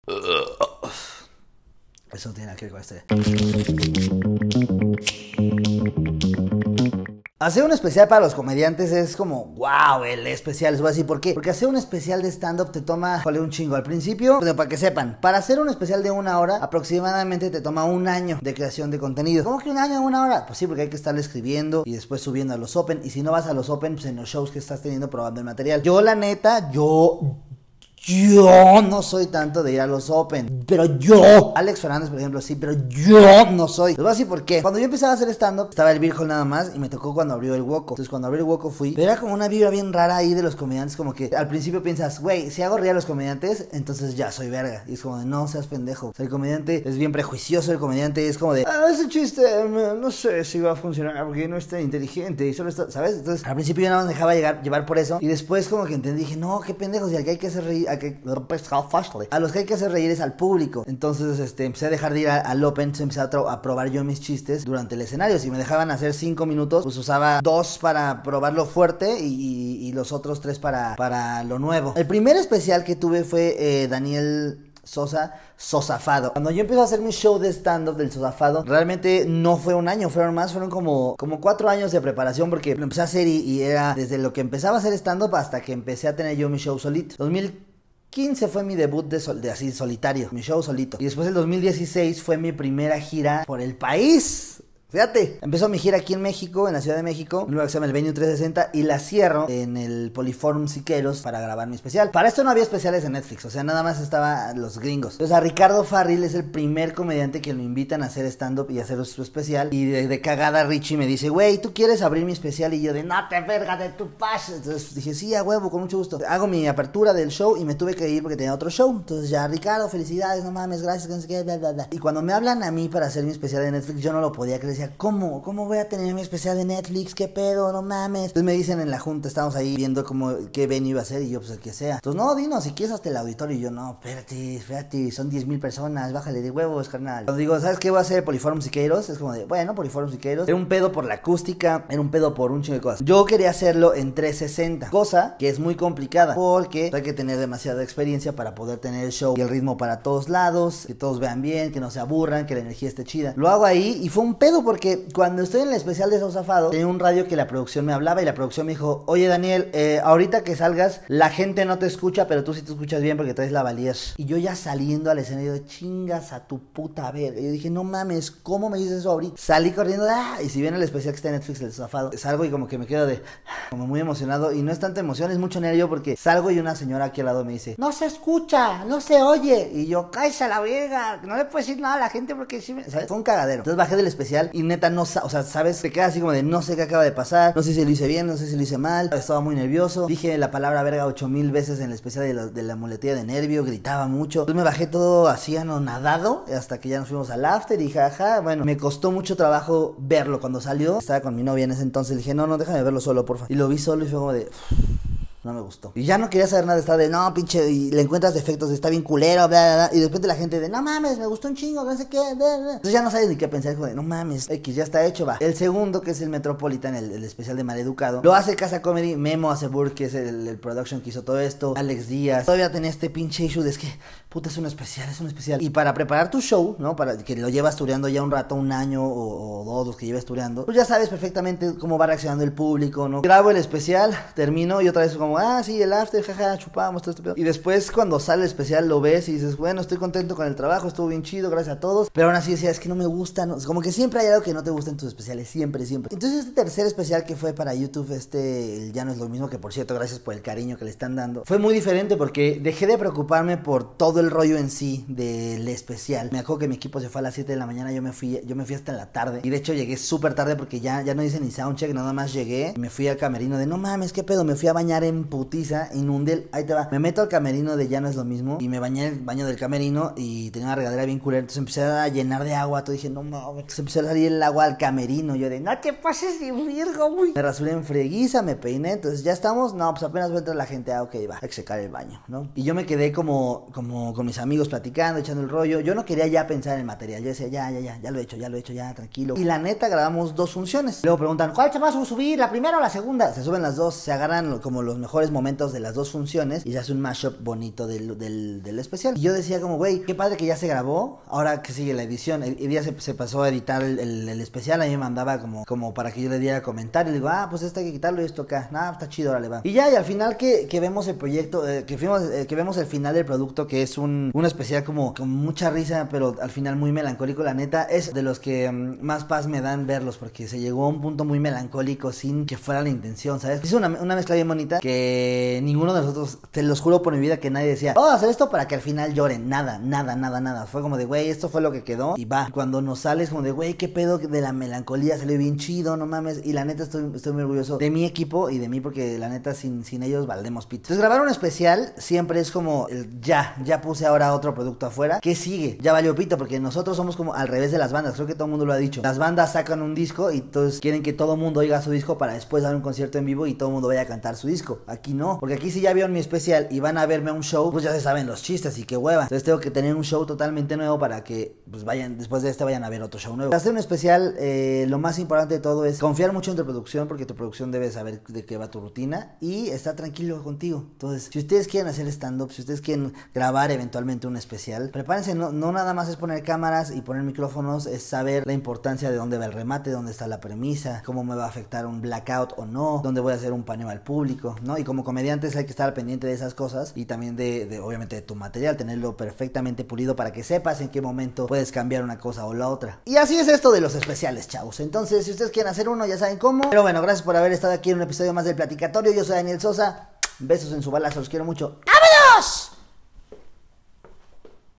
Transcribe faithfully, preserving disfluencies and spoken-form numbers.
Eso no tiene nada que ver con este. Hacer un especial para los comediantes es como, wow, el especial. Les voy a decir por qué. Porque hacer un especial de stand-up te toma, joder, un chingo. Al principio, pero para que sepan, para hacer un especial de una hora, aproximadamente te toma un año de creación de contenido. ¿Cómo que un año, una hora? Pues sí, porque hay que estarle escribiendo y después subiendo a los open. Y si no vas a los open, pues en los shows que estás teniendo probando el material. Yo, la neta, yo... Yo no soy tanto de ir a los open, pero yo, Alex Fernández por ejemplo sí, pero yo no soy. Les voy a decir por qué. Cuando yo empezaba a hacer stand-up, estaba el Beer Hall nada más y me tocó cuando abrió el Woco. Entonces cuando abrió el Woco fui, pero era como una vibra bien rara ahí de los comediantes, como que al principio piensas, güey, si hago reír a los comediantes, entonces ya soy verga. Y es como de, no seas pendejo. O sea, el comediante es bien prejuicioso, el comediante es como de, ah, ese chiste, no sé si va a funcionar porque no está inteligente y solo está, ¿sabes? Entonces al principio yo nada más me dejaba llegar, llevar por eso y después como que entendí, dije, no, qué pendejos, y al que hay que hacer reír, a que... a los que hay que hacer reír es al público. Entonces este, empecé a dejar de ir a, al open, entonces empecé a, a probar yo mis chistes durante el escenario. Si me dejaban hacer cinco minutos, pues usaba dos para probarlo fuerte y, y, y los otros tres para, para lo nuevo. El primer especial que tuve fue eh, Daniel Sosa, Sosafado. Cuando yo empecé a hacer mi show de stand-up del Sosafado, realmente no fue un año, fueron más, fueron como, como cuatro años de preparación, porque lo empecé a hacer y, y era desde lo que empezaba a hacer stand-up hasta que empecé a tener yo mi show solito. dos mil quince fue mi debut de, sol, de así solitario, mi show solito. Y después el dos mil dieciséis fue mi primera gira por el país. Fíjate, empezó mi gira aquí en México, en la Ciudad de México, un lugar que se llama el Venue trescientos sesenta, y la cierro en el Poliforum Siqueiros para grabar mi especial. Para esto no había especiales en Netflix, o sea, nada más estaban los gringos. Entonces a Ricardo Farril es el primer comediante que lo invitan a hacer stand-up y a hacer su especial, y de, de cagada Richie me dice, güey, ¿tú quieres abrir mi especial? Y yo de, no te verga de tu paz. Entonces dije, sí, a huevo, con mucho gusto. Hago mi apertura del show y me tuve que ir porque tenía otro show. Entonces ya, Ricardo, felicidades, no mames, gracias, no sé qué, bla, bla, bla. Y cuando me hablan a mí para hacer mi especial de Netflix, yo no lo podía creer. Decía, ¿cómo? ¿Cómo voy a tener mi especial de Netflix? ¿Qué pedo? No mames. Entonces me dicen en la junta, estábamos ahí viendo cómo, qué venue iba a ser, y yo, pues el que sea. Entonces, no, dinos, si quieres hasta el auditorio. Y yo, no, espérate, espérate, son diez mil personas, bájale de huevos, carnal. Cuando digo, ¿sabes qué voy a hacer? Poliforum Siqueiros. Es como de, bueno, Poliforum Siqueiros. Era un pedo por la acústica, era un pedo por un chingo de cosas. Yo quería hacerlo en trescientos sesenta, cosa que es muy complicada, porque hay que tener demasiada experiencia para poder tener el show y el ritmo para todos lados, que todos vean bien, que no se aburran, que la energía esté chida. Lo hago ahí y fue un pedo porque cuando estoy en el especial de Sosafado, tenía un radio que la producción me hablaba y la producción me dijo, oye Daniel, eh, ahorita que salgas, la gente no te escucha, pero tú sí te escuchas bien porque traes la valías. Y yo ya saliendo al escenario de chingas a tu puta verga. Y yo dije, no mames, ¿cómo me dices eso ahorita? Salí corriendo, ¡ah! Y si viene el especial que está en Netflix del Sosafado, salgo y como que me quedo de, como muy emocionado. Y no es tanta emoción, es mucho nervio porque salgo y una señora aquí al lado me dice, no se escucha, no se oye. Y yo, cállate a la verga, no le puedes decir nada a la gente porque sí me... ¿sabes? Fue un cagadero. Entonces bajé del especial y neta no, o sea, ¿sabes? Te quedas así como de, no sé qué acaba de pasar, no sé si lo hice bien, no sé si lo hice mal. Estaba muy nervioso, dije la palabra verga ocho mil veces en el especial de la, de la muletilla de nervio, gritaba mucho. Entonces me bajé todo así anonadado hasta que ya nos fuimos al after y jaja, bueno, me costó mucho trabajo verlo cuando salió. Estaba con mi novia en ese entonces, le dije, no, no, déjame verlo solo, porfa. Y lo vi solo y fue como de... no me gustó. Y ya no quería saber nada, estaba de, no, pinche, y le encuentras defectos, está bien culero, bla, bla, bla. Y de repente la gente de, no mames, me gustó un chingo, no sé qué, bla, bla. Entonces ya no sabes ni qué pensar, como de, no mames, X, ya está hecho, va. El segundo, que es el Metropolitan, el, el especial de Maleducado, lo hace Casa Comedy, Memo Acebur, que es el, el production que hizo todo esto, Alex Díaz. Todavía tenía este pinche issue de, es que, puta, es un especial, es un especial. Y para preparar tu show, ¿no? Para que lo llevas estudiando ya un rato, un año o, o dos, los que llevas estudiando, pues ya sabes perfectamente cómo va reaccionando el público, ¿no? Grabo el especial, termino y otra vez como, ah, sí, el after, jaja, chupamos todo este pedo. Y después cuando sale el especial lo ves y dices, bueno, estoy contento con el trabajo, estuvo bien chido, gracias a todos. Pero aún así decía, es que no me gusta, no, como que siempre hay algo que no te gusta en tus especiales, siempre, siempre. Entonces este tercer especial que fue para YouTube, este, el Ya No Es Lo Mismo, que por cierto, gracias por el cariño que le están dando, fue muy diferente porque dejé de preocuparme por todo el rollo en sí del especial. Me acuerdo que mi equipo se fue a las siete de la mañana, yo me fui, yo me fui hasta la tarde. Y de hecho llegué súper tarde porque ya, ya no hice ni soundcheck, nada más llegué y me fui al camerino de, no mames, qué pedo, me fui a bañar en putiza, inundé el, ahí te va, me meto al camerino de Ya No Es Lo Mismo y me bañé en el baño del camerino y tenía una regadera bien culera, entonces empecé a llenar de agua, todo dije, no mames, entonces empezó a salir el agua al camerino, yo de, no te pases de virgo, güey. Me rasuré en freguiza, me peiné, entonces ya estamos, no, pues apenas va a entrar la gente, ah, ok, va, hay que secar el baño, ¿no? Y yo me quedé como, como con mis amigos platicando, echando el rollo, yo no quería ya pensar en el material, yo decía, ya, ya, ya, ya lo he hecho, ya lo he hecho, ya, tranquilo. Y la neta grabamos dos funciones, luego preguntan, ¿cuál se va a subir, la primera o la segunda? Se suben las dos, se agarran como los mejores momentos de las dos funciones y se hace un mashup bonito del, del, del especial. Y yo decía como, güey, qué padre que ya se grabó, ahora que sigue la edición. El, el día se, se pasó a editar el, el, el especial, a mí me mandaba como, como para que yo le diera comentario, y le digo, ah, pues este hay que quitarlo y esto acá, nada, está chido, ahora le va. Y ya, y al final que, que vemos el proyecto, eh, que, fuimos, eh, que vemos el final del producto, que es un, un especial como con mucha risa, pero al final muy melancólico, la neta, es de los que um, más paz me dan verlos, porque se llegó a un punto muy melancólico sin que fuera la intención, ¿sabes? Es una, una mezcla bien bonita que ninguno de nosotros, te los juro por mi vida, que nadie decía, oh, hacer esto para que al final lloren, nada, nada, nada, nada. Fue como de, güey, esto fue lo que quedó y va. Cuando nos sales como de, güey, qué pedo de la melancolía, salió bien chido, no mames. Y la neta estoy, estoy muy orgulloso de mi equipo y de mí, porque la neta sin, sin ellos valdemos pito. Entonces grabar un especial siempre es como, el, ya, ya puse ahora otro producto afuera. ¿Qué sigue? Ya valió pito, porque nosotros somos como al revés de las bandas, creo que todo el mundo lo ha dicho. Las bandas sacan un disco y entonces quieren que todo el mundo oiga su disco para después dar un concierto en vivo y todo el mundo vaya a cantar su disco. Aquí no, porque aquí si ya vieron mi especial y van a verme a un show, pues ya se saben los chistes y qué hueva. Entonces tengo que tener un show totalmente nuevo para que pues vayan, después de este vayan a ver otro show nuevo. Para hacer un especial, eh, lo más importante de todo es confiar mucho en tu producción, porque tu producción debe saber de qué va tu rutina y estar tranquilo contigo. Entonces, si ustedes quieren hacer stand-up, si ustedes quieren grabar eventualmente un especial, prepárense, no, no nada más es poner cámaras y poner micrófonos, es saber la importancia de dónde va el remate, dónde está la premisa, cómo me va a afectar un blackout o no, dónde voy a hacer un paneo al público, ¿no? Y como comediantes hay que estar al pendiente de esas cosas y también de, de obviamente de tu material, tenerlo perfectamente pulido para que sepas en qué momento puedes cambiar una cosa o la otra. Y así es esto de los especiales, chavos. Entonces, si ustedes quieren hacer uno, ya saben cómo. Pero bueno, gracias por haber estado aquí en un episodio más del Platicatorio. Yo soy Daniel Sosa. Besos en su balazo, los quiero mucho.